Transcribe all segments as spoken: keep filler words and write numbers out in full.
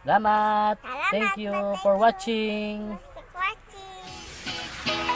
Salamat. Salamat. Thank you for watching. Watching.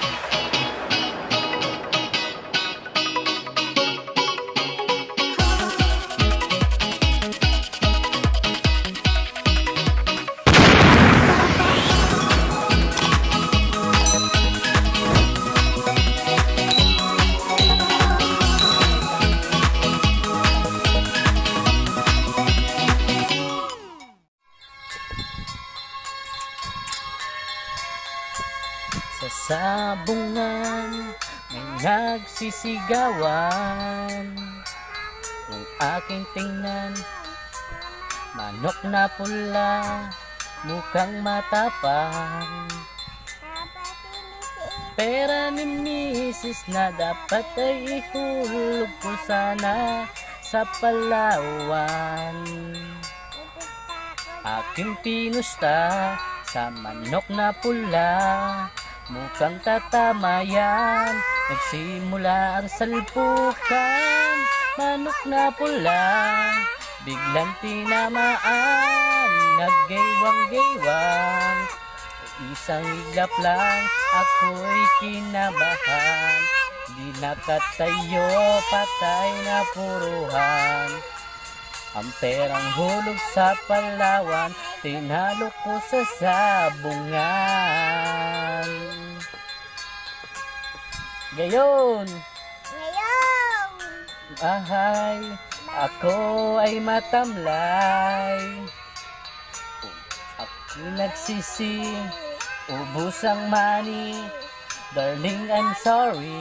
Sa sabungan may nagsisigawan. Kung aking tingnan, manok na pula, mukhang matapang. Pera ni misis na dapat ay ihulog ko sana sa Palawan. Aking pinusta sa manok na pula, mukhang tatama yan. Nagsimula ang salpukan, manok na pula, biglang tinamaan, naggaywang-gaywang. Isang iglap lang, ako'y kinabahan. Di nakatayo, patay na puruhan. Ang perang hulog sa Palawan, tinalo ko sa sabungan. Gayon, Ngayon. ahay, ako ay matamlay. Ako nagsisi, ubus ang money, darling I'm sorry.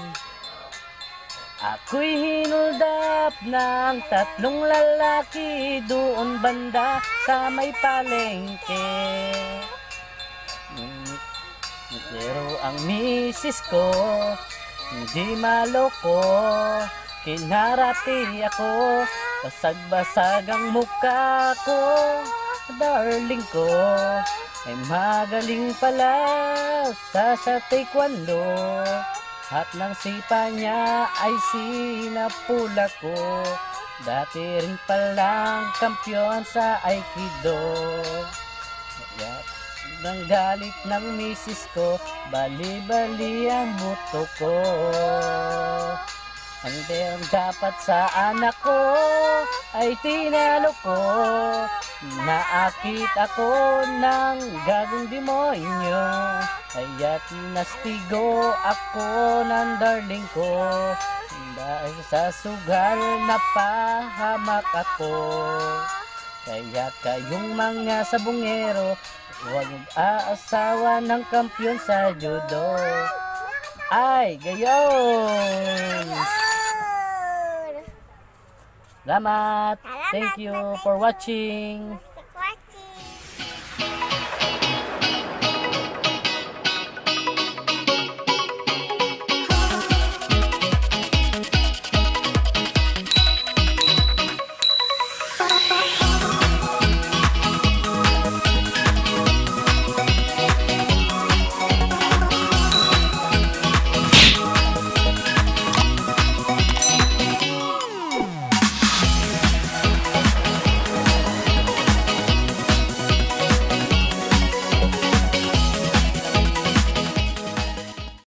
Ako'y hinuldap ng tatlong lalaki doon banda sa may palengke. Pero ang misis ko hindi maloko, kinarati ako, basag-basag ang mukha ko. Darling ko ay magaling pala sa sa taekwondo, at ng sipa niya ay sinapula ko. Dati rin palang kampyon sa Aikido. Kaya nang galit ng misis ko, bali-bali ang buto ko. Ang derang dapat sa anak ko ay tinalo ko. Naakit ako ng gagong demonyo, kaya't nastigo ako ng darling ko. Dahil sa sugal napahamak ako. Kaya kayong mga sabungero, huwag aasawa ng kampyon sa judo. Ay, gayon! Salamat! Thank you for watching!